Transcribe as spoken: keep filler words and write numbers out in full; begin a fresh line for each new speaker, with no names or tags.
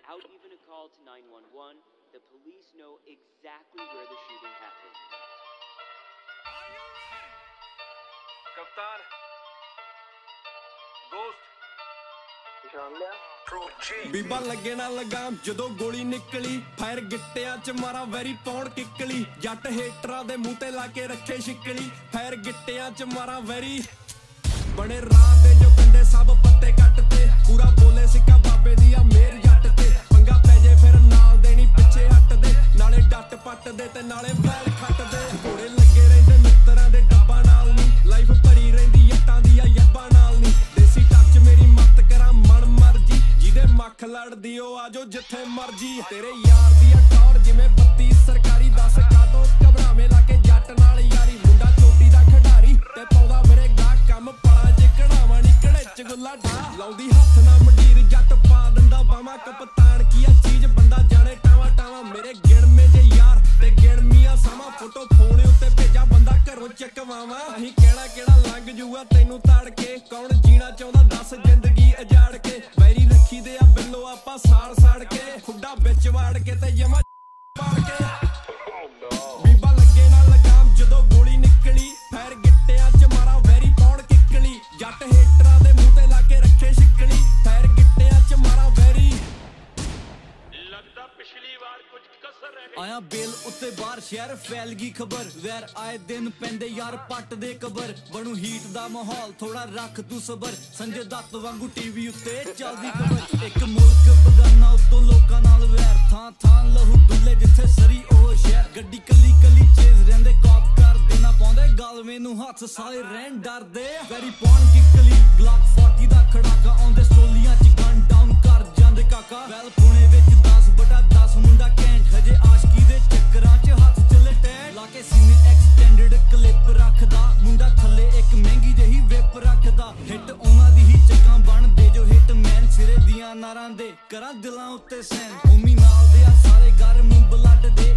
Without even a call to nine one one, the police know exactly where the shooting happened.
Are you ready? Kaptan, dost,
ਪਛਾਣ ਲਿਆ
ਬੀਬਾ ਲੱਗੇ ਨਾ ਲਗਾਮ ਜਦੋਂ ਗੋਲੀ ਨਿਕਲੀ ਫਾਇਰ ਗਿੱਟਿਆਂ ਚ ਮਾਰਾ ਵੈਰੀ ਪੌਣ ਕਿੱਕਲੀ ਜੱਟ ਹੇਟਰਾਂ ਦੇ ਮੂੰਹ ਤੇ ਲਾ ਕੇ ਰੱਖੇ ਛਿੱਕਲੀ ਫਾਇਰ ਗਿੱਟਿਆਂ ਚ ਮਾਰਾ ਵੈਰੀ ਬਣੇ ਰਾਹ ਦੇ ਜੋ ਕੰਡੇ ਸਭ ਪੱਤੇ ਕੱਟ ਤੇ ਪੂਰਾ ਬੋਲੇ ਸਿੱਕਾ ਬਾਬੇ ਦੀ ਆ ਮੇਰ ਜੱਟ ਤੇ ਪੰਗਾ ਪੈ ਜੇ ਫਿਰ ਨਾਲ ਦੇਣੀ ਪਿੱਛੇ ਹੱਟ ਦੇ ਨਾਲੇ ਡੱਟ ਪੱਟ ਦੇ ਤੇ ਨਾਲੇ ਵੈਲ ਖੱਟ ਦੇ ਘੋੜੇ ਲੱਗੇ ਰਹਿੰਦੇ ਮਿੱਤਰਾਂ ਦੇ ਡੱਬਾ ਨਾਲ ਨਹੀਂ ਲਾਈਫ ਭਰੀ ਰਹਿੰਦੀ ਜੱਟਾਂ ਦੀ ਆ ਯੱਬਾਂ ਨਾਲ ਨਹੀਂ ਦੇਸੀ ਟੱਚ ਮੇਰੀ ਮੱਤ ਕਰਾਂ ਮਨ ਮਰਜੀ ਜਿਹਦੇ ਮੱਖ ਲੜਦੀ ਉਹ ਆਜੋ ਜਿੱਥੇ ਮਰਜੀ ਤੇਰੇ ਯਾਰ ਦੀ ਆ ਟੌਰ ਜਿਵੇਂ ਬੱਤੀ ਸਰਕਾਰੀ ਦਸ ਕਾਦੋਂ ਘਬਰਾਵੇਂ ਲਾ ਕੇ ਜੱਟ ਨਾਲ ਯਾਰੀ ਮੁੰਡਾ ਚੋਟੀ ਦਾ ਖਿਡਾਰੀ ਤੇ ਪਾਉਂਦਾ ਮੇਰੇ ਗਾ ਕੰਮ ਪਲਾ ਜੇ ਕਢਾਵਾਂ ਨੀ ਕੜੇਚ ਗੁੱਲਾ ਢਾ ਲਾਉਂਦੀ ਹੱਥ ਨਾ ਮੰਡੀਰ ਜੱਟ ਪਾ ਦਿੰਦਾ ਬਾਵਾ ਕਪਤਾਨ ਕੀ ਆ ਚੀਜ਼ ਬੰਦਾ ਜਾਣੇ ਟਾਵਾ ਟਾਵਾ ਮੇਰੇ ਗਿਣਵੇਂ ਜੇ ਯਾਰ ਤੇ ਗਿਣਮੀਆਂ ਸਾਵਾਂ ਫੋਟੋ ਫੋਨ ਉੱਤੇ ਭੇਜਾ ਬੰਦਾ ਘਰੋਂ ਚੱਕਵਾਵਾਂ ਅਸੀਂ ਕਹਿਣਾ ਕਿਹੜਾ ਲੰਘ ਜੂਗਾ ਤੈਨੂੰ ਤੜ ਕੇ ਕੌਣ ਜੀਣਾ ਚਾਹੁੰਦਾ ਦੱਸ ਜ਼ਿੰਦਗੀ ਉਜਾੜ ਕੇ ਵੈਰੀ ਰੱਖੀ ਦੇ ਆ ਬਿੱਲੋ ਆਪਾਂ ਸਾੜ ਸਾੜ ਕੇ ਖੁੱਡਾ ਵਿੱਚ ਵਾੜ ਕੇ ਤੇ ਜਮਾ ਪਾੜ ਕੇ ਬੀਬਾ ਲੱਗੇ ਨਾ ਲਗਾਮ ਜਦੋਂ ਗੋਲੀ ਨਿਕਲੀ ਫਾਇਰ ਗਿੱਟਿਆਂ ਚ ਮਾਰਾ ਵੈਰੀ ਪੌਣ ਕਿੱਕਲੀ ਜੱਟ ਹੇਟਰਾਂ ਦੇ ਮੂੰਹ ਤੇ ਲਾ ਕੇ ਰੱਖੇ ਛਿੱਕਲੀ ਫਾਇਰ ਗਿੱਟਿਆਂ ਚ ਮਾਰਾ ਵੈਰੀ
लगता पिछली बार कुछ कसर रह गई।
ਆਇਆ ਬੇਲ ਉੱਤੇ ਬਾਹਰ ਸ਼ਹਿਰ ਫੈਲ ਗਈ ਖਬਰ ਵੈਰ ਆਏ ਦਿਨ ਪੈਂਦੇ ਯਾਰ ਪੱਟ ਦੇ ਕਬਰ ਬਣੂ ਹੀਟ ਦਾ ਮਾਹੌਲ ਥੋੜਾ ਰੱਖ ਤੂੰ ਸਬਰ ਸੰਜੇ ਦੱਤ ਵਾਂਗੂ ਟੀਵੀ ਉੱਤੇ ਚੱਲਦੀ ਖਬਰ ਇੱਕ ਮੁਲਕ ਬਗਾਨਾ ਉੱਤੋਂ ਲੋਕਾਂ ਨਾਲ ਵੈਰ ਥਾਂ ਥਾਂ ਲਹੂ ਡੁੱਲੇ ਜਿੱਥੇ ਸਰੀ ਉਹ ਸ਼ਹਿਰ ਗੱਡੀ ਕੱਲੀ ਕੱਲੀ ਚੇਜ਼ ਰਹਿੰਦੇ ਕਾਪ ਕਰ ਦੇਣਾ ਪਾਉਂਦੇ ਗਲਵੇ ਨੂੰ ਹੱਥ ਸਾਰੇ ਰਹਿਣ ਡਰਦੇ ਵੈਰੀ ਪੌਣ ਕਿੱਕਲੀ ਗਲਾਕ ਚਾਲੀ ਦਾ ਖੜਾਕਾ ਆਉਂਦੇ ਸਟੋਲੀਆਂ ਚ ਗਨ ਡਾਊਨ ਕਰ ਜਾਂਦੇ ਕਾਕਾ ਵੈਲ ਪੁਣੇ ਵਿੱਚ ਦਸ ਬਟਾ ਦਸ ਮੁੰਡਾ ਕੈਂਟ ਹਜੇ ਆਸ਼ਕੀ ਦੇ ਚੱਕਰਾਂ ਚ ਹੱਥ ਚੱਲੇ ਟੈਂਟ ਲਾ ਕੇ ਸੀਨੇ ਐਕਸਟੈਂਡਡ ਕਲਿੱਪ ਰੱਖਦਾ ਮੁੰਡਾ ਥੱਲੇ ਇੱਕ ਮਹਿੰਗੀ ਜਿਹੀ ਵਿਪ ਰੱਖਦਾ ਹਿੱਟ ਉਹਨਾਂ ਦੀ ਹੀ ਚੱਕਾਂ ਬਣਦੇ ਜੋ ਹਿੱਟ ਮੈਨ ਸਿਰੇ ਦੀਆਂ ਨਾਰਾਂ ਦੇ ਕਰਾਂ ਦਿਲਾਂ ਉੱਤੇ ਸੈਨ ਹੋਮੀ ਨਾਲ ਦੇ ਆ ਸਾਰੇ ਗਰਮ ਬਲੱਡ ਦੇ